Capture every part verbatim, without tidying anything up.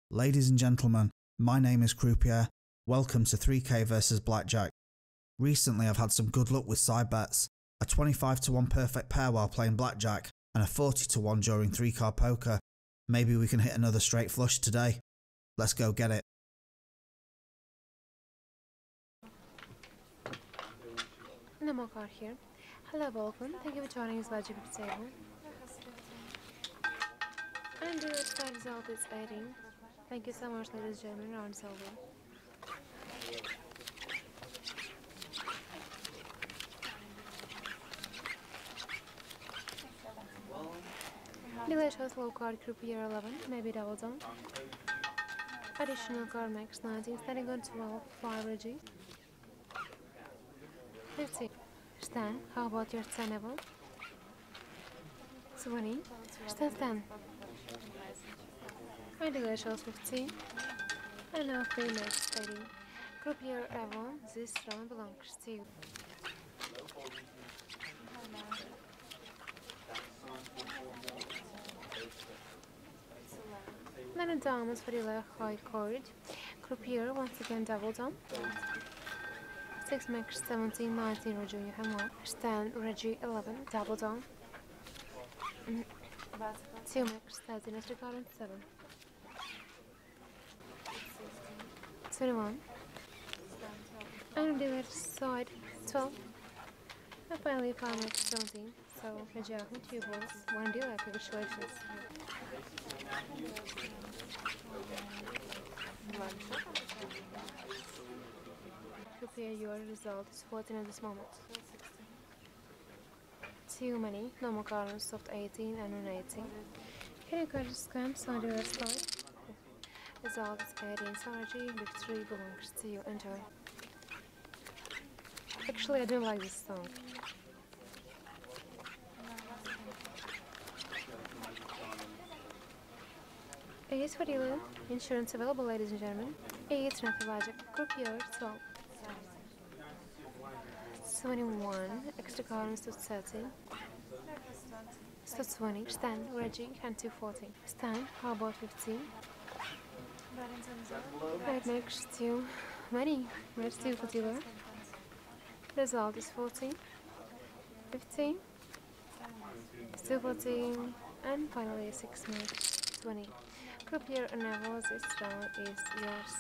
Ladies and gentlemen, my name is Croupier. Welcome to three K versus Blackjack. Recently I've had some good luck with side bets, a twenty-five to one perfect pair while playing Blackjack, and a forty to one during three card poker. Maybe we can hit another straight flush today. Let's go get it. Namakar here. Hello, welcome. Thank you for joining us by Jim Table. And the website result is eighteen. Thank you so much, ladies and gentlemen. Round silver. Delay shows low card Croupier eleven, maybe double down. Additional card max nineteen, standing on twelve, five Reggie. fifteen. Stan, how about your ten level? twenty. Stan, Stan. And delay shows fifteen. And now free max eighteen. Croupier Avon, this round belongs to you. Men and diamonds for the high card. Croupier once again double down. six max seventeen, nineteen Reggie, you have more. Stan Reggie eleven, double down. two max thirteen, extra card and seven. twenty-one. And on the left side, twelve. And finally five max seventeen. So Reggie, I think two balls, one dealer, congratulations. Prepare your result is fourteen at this moment. Too many, normal cards soft eighteen and an eighteen. Can you card scams on the left side? Result is eighteen, Sarji, victory belongs to you, enjoy. Actually, I don't like this song. Ace for dealer, insurance available, ladies and gentlemen. Eight, nothing magic, Croupier twelve. twenty-one, extra cards to thirteen. So twenty, Stan, Reggie, and two fourteen. Stan, how about fifteen? Right next to money, red two for dealer. Result is fourteen. fifteen. Still fourteen. And finally six minutes, twenty. Croupier Neville, this round is yours.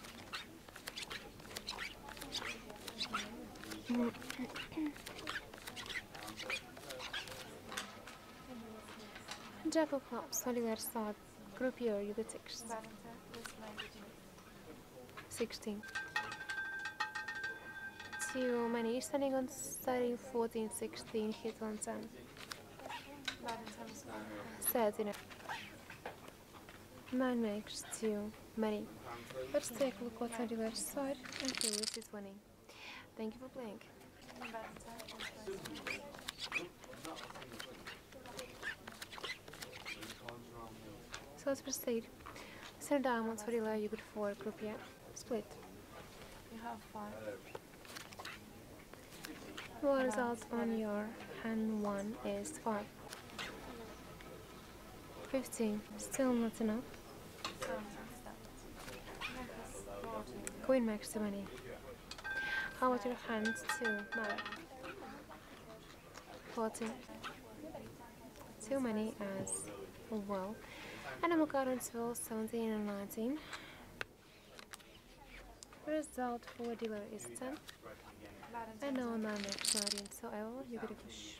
Jack of Clubs, on the left side. Croupier, you get six. sixteen. Too many, standing on thirteen, fourteen, sixteen, hit on ten. thirteen. nine makes too many. Let's take a look what's on the left side and who is winning. Thank you for playing. So let's proceed. Send diamonds for the layer you get four, Croupier. Split. You have five. Well, results on your hand one is five. fifteen. Still not enough. Queen max too many. How about your hand two? No. fourteen. Too many as well. And I'm going to seventeen and nineteen. Result for dealer is ten. And now nine max nineteen. So I will, you get a push.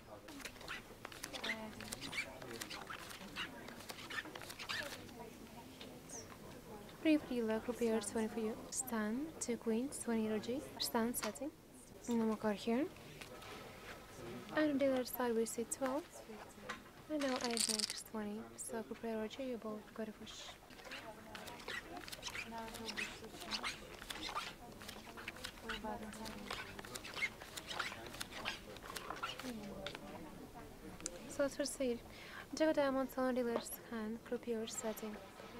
Three for dealer, Croupier twenty for you. Stan, two queens, twenty Reggie. Stan setting. No more card here. And on the other side we see twelve. And now eight makes twenty. So Croupier Reggie, you both got a push. So let's proceed. Jack of diamonds on dealer's hand, Croupier setting.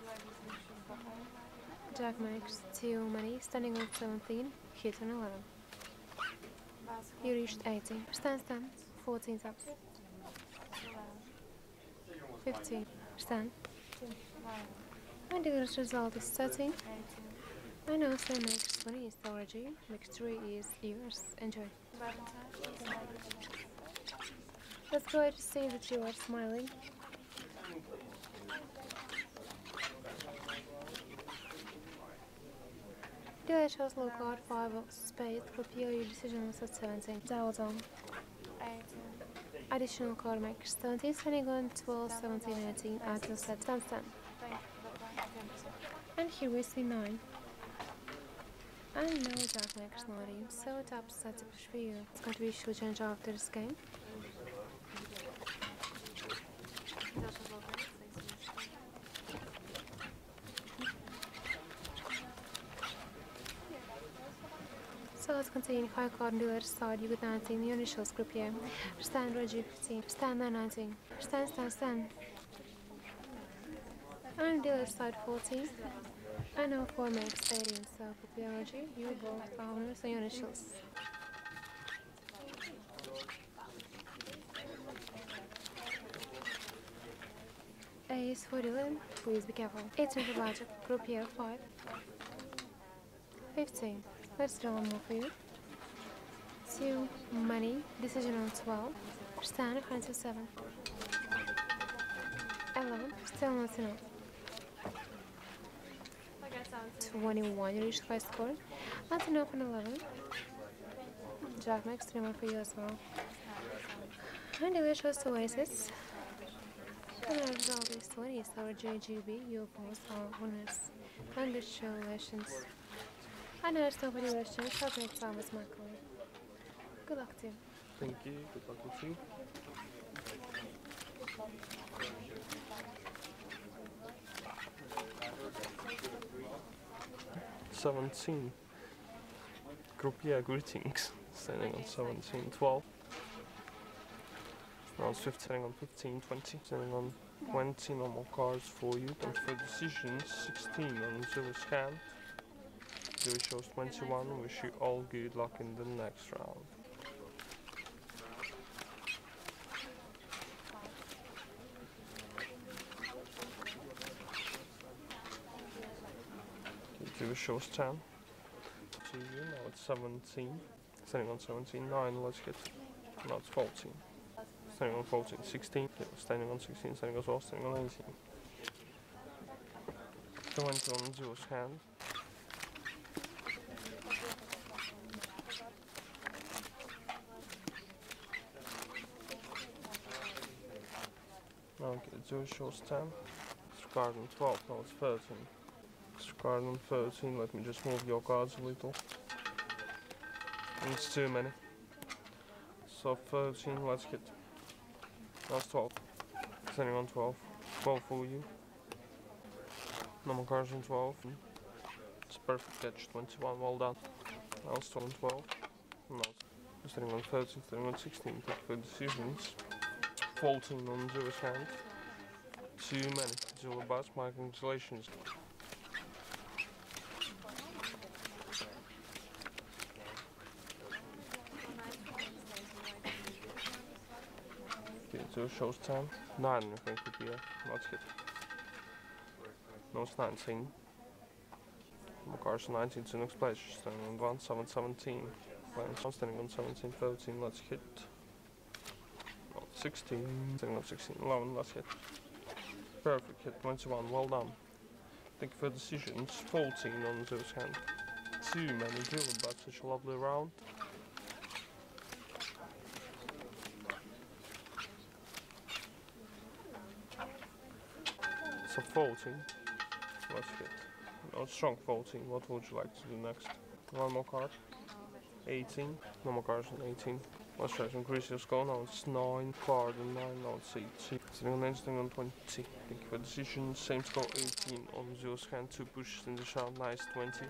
Jack makes too many, standing on seventeen, hit on eleven. You reached eighteen. Stand, stand, fourteen taps. fifteen. Stand. My dealer's result is thirteen. I know so makes twenty is already. Victory is yours. Enjoy. Let's go to see that you are smiling. Dealer shows low card five of spade. Repeal your decision was at seventeen. Dial down. Additional card makes seventeen, standing on twelve, seventeen, eighteen, until set ten, ten. And here we see nine. And no jack makes no redeem, so it upsets a push for you. It's going to be shoe change after this game. So let's continue. High card on dealer's side, you get nineteen, your initials group here. Stand Reggie fifteen, stand nine nineteen, stand stand stand. And dealer's side fourteen. I know four makes eighteen, so group here Reggie, you both are owners and your initials. A is for Dylan, please be careful. eighteen for Blackjack, group here five. fifteen. Let's draw one more for you. Two, money, decision on twelve. Stand, one hundred seven. eleven, still not enough. twenty-one, you reached high score. Not enough on eleven. Jack makes three more for you as well. And dealer shows two aces. And the result is twenty, so J G B, you both are winners. Congratulations. I know it's nobody questions. How can it sound with my colleague? Good luck to you. Thank you. Good luck with you. seventeen. Group yeah, greetings. Standing on seventeen, twelve. Now it's fifteen, standing on fifteen, twenty. Standing on twenty, no more cards for you. Don't for decisions. sixteen on zero scan. Zero shows twenty-one. Wish you all good luck in the next round. Zero shows ten. To you, now it's seventeen. Standing on seventeen, nine, let's get. Now it's fourteen. Standing on fourteen, sixteen. Standing on sixteen, standing as well, standing on eighteen. twenty on zero's hand. Okay, zero shows ten. Card on twelve, now it's thirteen. Card on thirteen, let me just move your cards a little. And it's too many. So thirteen, let's hit. That's twelve. Standing on twelve. twelve for you. No more cards on twelve. It's perfect catch, twenty-one, well done. Now it's twelve and twelve. No, it's standing on thirteen, standing on sixteen. Take for decisions. fourteen on zero's hand. Too many. Zero bus, my congratulations. Okay, zero shows ten. nine, I think, would be a let's hit. No, it's nineteen. More cards on nineteen to next place. Standing on one, seven, seventeen. I'm standing on seventeen, thirteen, let's hit. sixteen, standing on sixteen, eleven, let's hit. Perfect hit, twenty-one, well done. Thank you for decisions. fourteen on zero's hand. Too many dealer, but such a lovely round. So fourteen, let's hit. No, strong fourteen, what would you like to do next? One more card. eighteen, no more cards on eighteen. Let's try to increase your score. Now it's nine, card and nine, now it's eighteen. Sitting on nine, sitting on twenty. Thank you for decision. Same score, eighteen on zero's hand, two pushes in the shot, nice, twenty.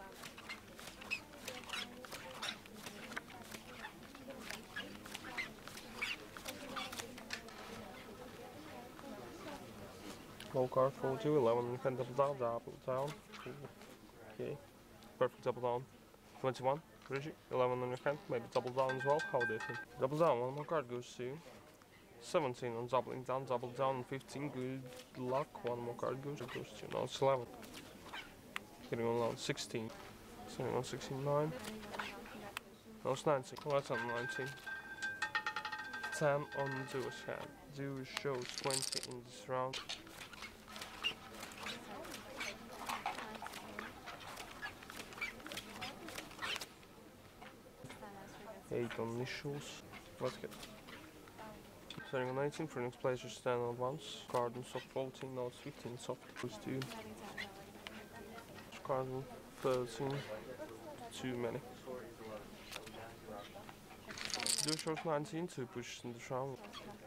Low card for two, eleven, you can double down, double down. Okay, perfect double down. twenty-one. Reggie, eleven on your hand, maybe double down as well. How do you think? Double down, one more card goes to you. seventeen on doubling down, double down on fifteen, good luck, one more card goes, it goes to you. Now it's eleven. Getting on round sixteen. Sitting on sixteen, nine. Now it's nineteen. Let's on nineteen. ten on Zeus hand. Zeus shows twenty in this round. eight on initials. Let's get. Starting on nineteen, for next place just stand on once. Card on soft fourteen, now it's fifteen, soft goes two. Card on thirteen, too many. Do shows nineteen, two pushes in the round.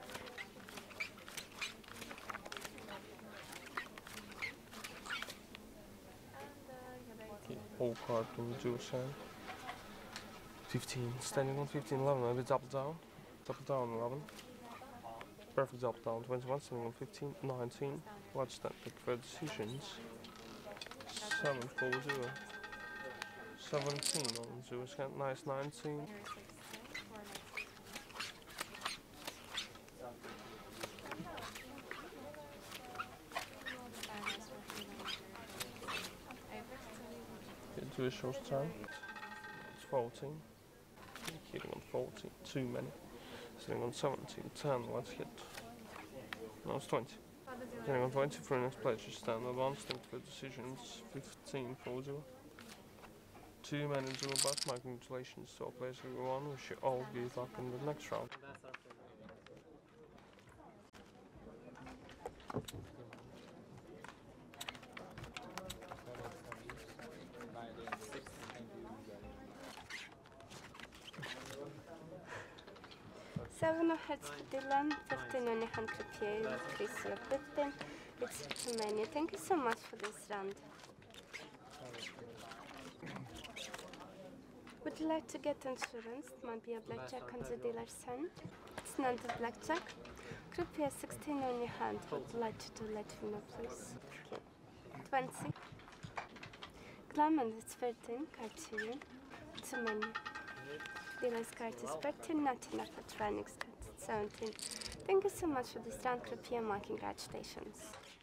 Whole card on the dual hand. fifteen, standing on fifteen, eleven, maybe double down. Double down, eleven. Perfect double down, twenty-one, standing on fifteen, nineteen. Let's then pick for decisions. seven, four, zero. seventeen on Zeus hand, nice, nineteen. Zeus shows ten. It's fourteen. Hitting on fourteen, too many. Sitting on seventeen, ten, let's hit. Now it's twenty. Getting on twenty for the next place, just stand on one, stink for decisions, fifteen, four, zero. Too many zero but my congratulations to all players everyone, we should all be luck in the next round. seven of hearts for Dylan, fifteen on your hand croupier, increase your fifteen. It's too many. Thank you so much for this round. Would you like to get insurance? It might be a blackjack on the dealer's hand. It's not a blackjack. Croupier sixteen on your hand. Would you like to let me know, please? Okay. twenty. Glamour is thirteen. Card to you. Too many. Dealer's card is thirteen, not enough for Tranix card. seventeen. Thank you so much for this round, Croupier. My congratulations.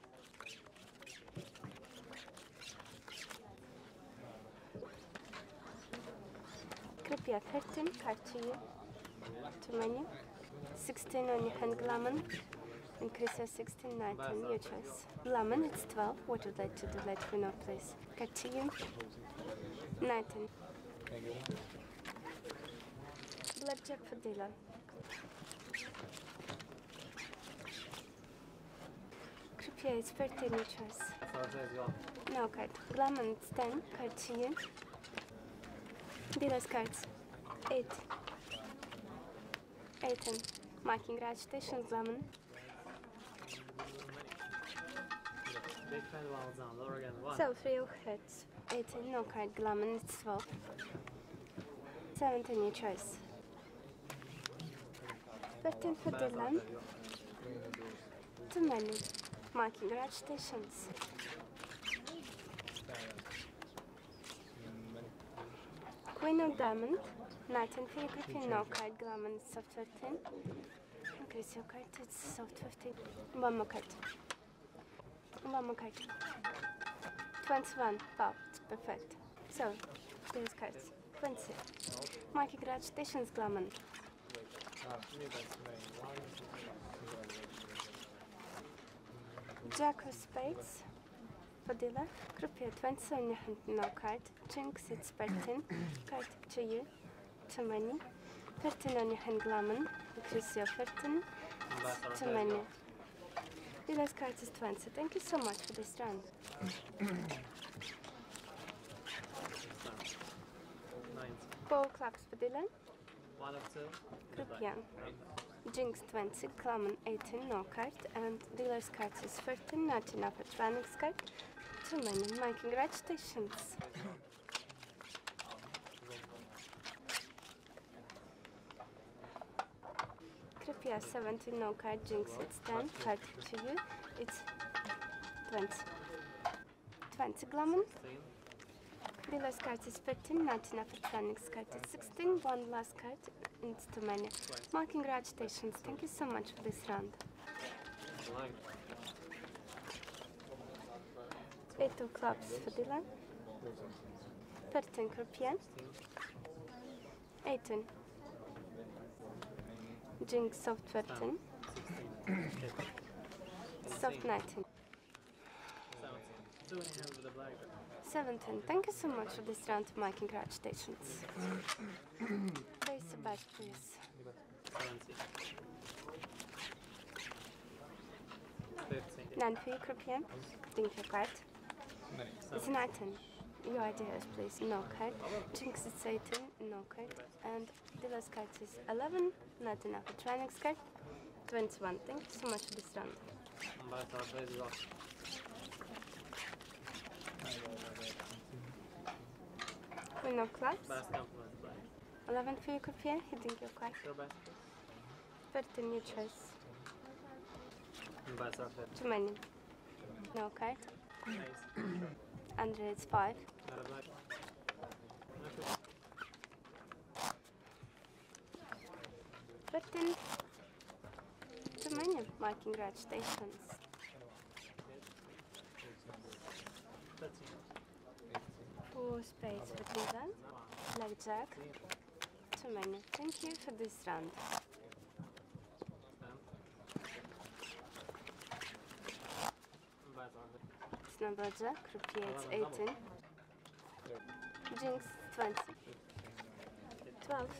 Croupier thirteen, card to you. Too many. sixteen on your hand, Glamour. Increase your sixteen, nineteen, your choice. Glamour, it's twelve. What would you like to do? Let me know, please. Card to you. nineteen. Blackjack for Dylan. Croupier is thirteen, your choice. No card. Glamour, it's ten. Card to you. Dealer's cards. eight. eighteen. My congratulations, Glamour. So, three of heads. eighteen, no card. Glamour, it's twelve. seventeen, your choice. thirteen for Dylan. Too many. My congratulations. Queen of Diamond. nineteen for your Griffin. No card. Glamour is soft thirteen. Increase your card. It's soft fifteen. One more card. One more card. twenty-one. Wow, it's perfect. So, there's cards. twenty. My congratulations, Glamour. Jack of spades for dealer. Croupier twenty on your hand, no card. Jinx, it's thirteen. Card to you. Too many. thirteen on your hand, Glamour. Increase your thirteen. It's too many. Dealer's card is twenty. Thank you so much for this round. Four clubs for Dylan. One of two. Croupier. Jinx twenty, Glamour eighteen, no card, and dealer's cards is thirteen, not enough for Tranix card. Too many. My congratulations. Croupier seventeen, no card, Jinx it's ten, card to you, it's twenty. twenty Glamour. Dealer's card is thirteen, nineteen after Phoenix card is sixteen, one last card, and it's too many. My congratulations, thank you so much for this round. Eight of clubs for dealer. thirteen croupier. eighteen. Jinx soft thirteen. Soft nineteen. seventeen. Thank you so much for this round. My congratulations. Place a bet, please. Nine for you, croupier. Think your card. It's an item. Your ideas, please. No card. Jinx is eighteen. No card. And dealer's card is eleven. Not enough. A training card. twenty-one. Thank you so much for this round. Queen of clubs. eleven for you, croupier. Hitting your card. thirteen, your choice. Too many. No card. Under it's five. thirteen. Too many. My congratulations. Four space for Cleveland. Blackjack. Too many. Thank you for this round. It's not blackjack. Croupier it's eighteen. Jinx twenty. twelve.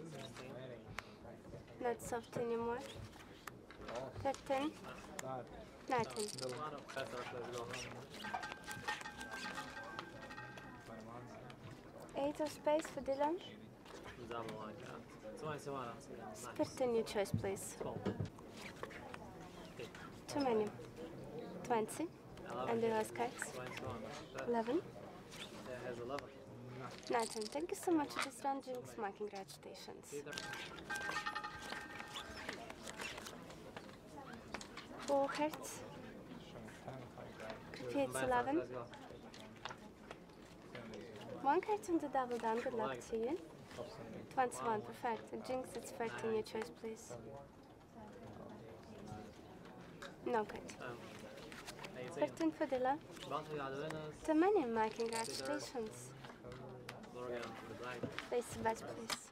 Not soft anymore. thirteen. nineteen. Eight of space for Dylan. thirteen, your choice, please. Too many. twenty. And the last cards. eleven. nineteen. Thank you so much for this round, Jinx. My congratulations. Four hearts. Croupier it's eleven. One card on the double down. Good luck to you. twenty-one. Perfect. Jinx it's thirteen. Your choice, please. No card. thirteen for Dilla. Too many. My congratulations. Place a bet, please.